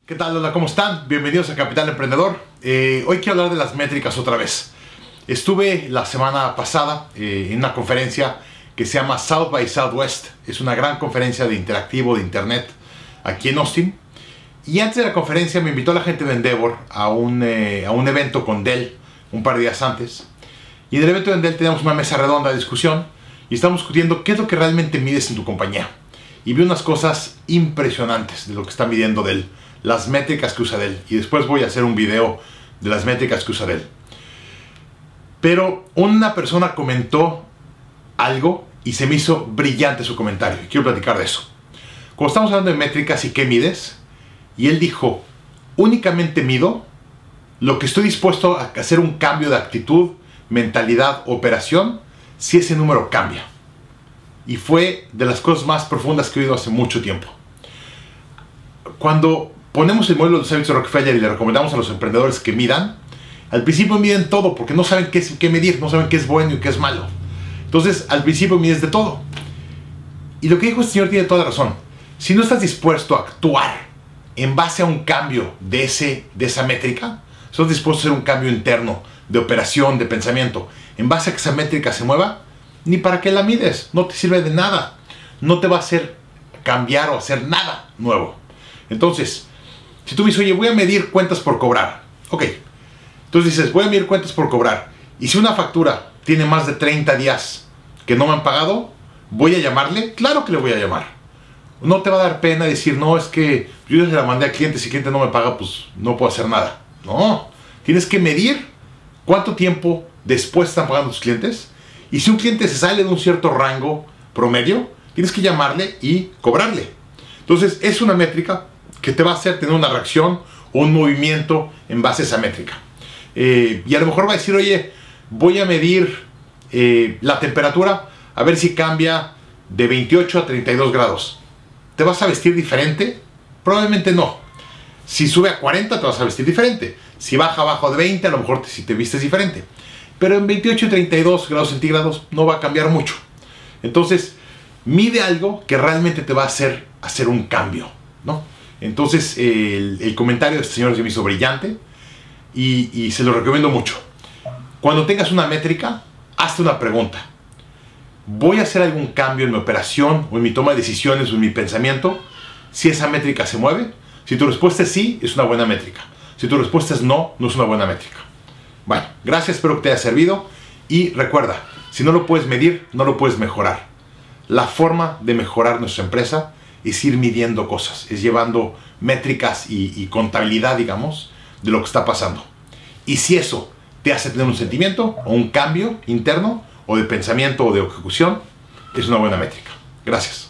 ¿Qué tal? Hola, ¿cómo están? Bienvenidos a Capital Emprendedor. Hoy quiero hablar de las métricas otra vez. Estuve la semana pasada en una conferencia que se llama South by Southwest. Es una gran conferencia de interactivo, de internet, aquí en Austin. Y antes de la conferencia me invitó la gente de Endeavor a un evento con Dell un par de días antes. Y en el evento de Dell teníamos una mesa redonda de discusión y estamos discutiendo qué es lo que realmente mides en tu compañía. Y vi unas cosas impresionantes de lo que está midiendo Dell, las métricas que usa Dell. Y después voy a hacer un video de las métricas que usa Dell. Pero una persona comentó algo y se me hizo brillante su comentario. Y quiero platicar de eso. Cuando estamos hablando de métricas y qué mides, y él dijo, únicamente mido lo que estoy dispuesto a hacer un cambio de actitud, mentalidad, operación, si ese número cambia. Y fue de las cosas más profundas que he oído hace mucho tiempo. Cuando ponemos el modelo de los hábitos de Rockefeller y le recomendamos a los emprendedores que midan, al principio miden todo porque no saben qué medir, no saben qué es bueno y qué es malo. Entonces, al principio mides de todo. Y lo que dijo este señor tiene toda la razón. Si no estás dispuesto a actuar en base a un cambio de esa métrica, estás dispuesto a hacer un cambio interno de operación, de pensamiento, en base a que esa métrica se mueva, ni para qué la mides, no te sirve de nada, no te va a hacer cambiar o hacer nada nuevo. Entonces, si tú dices, oye, voy a medir cuentas por cobrar, ok, entonces dices, voy a medir cuentas por cobrar, y si una factura tiene más de 30 días que no me han pagado, ¿voy a llamarle? Claro que le voy a llamar. No te va a dar pena decir, no, es que yo ya se la mandé al cliente, si el cliente no me paga, pues no puedo hacer nada. No, tienes que medir cuánto tiempo después están pagando tus clientes. Y si un cliente se sale de un cierto rango promedio, tienes que llamarle y cobrarle. Entonces, es una métrica que te va a hacer tener una reacción o un movimiento en base a esa métrica. Y a lo mejor va a decir, oye, voy a medir la temperatura, a ver si cambia de 28 a 32 grados. ¿Te vas a vestir diferente? Probablemente no. Si sube a 40, te vas a vestir diferente. Si baja abajo de 20, a lo mejor si te vistes diferente. Pero en 28 y 32 grados centígrados no va a cambiar mucho. Entonces, mide algo que realmente te va a hacer un cambio, ¿no? Entonces, el comentario de este señor se me hizo brillante y se lo recomiendo mucho. Cuando tengas una métrica, hazte una pregunta. ¿Voy a hacer algún cambio en mi operación o en mi toma de decisiones o en mi pensamiento si esa métrica se mueve? Si tu respuesta es sí, es una buena métrica. Si tu respuesta es no, no es una buena métrica. Bueno, gracias, espero que te haya servido. Y recuerda, si no lo puedes medir, no lo puedes mejorar. La forma de mejorar nuestra empresa es ir midiendo cosas, es llevando métricas y contabilidad, digamos, de lo que está pasando. Y si eso te hace tener un sentimiento o un cambio interno o de pensamiento o de ejecución, es una buena métrica. Gracias.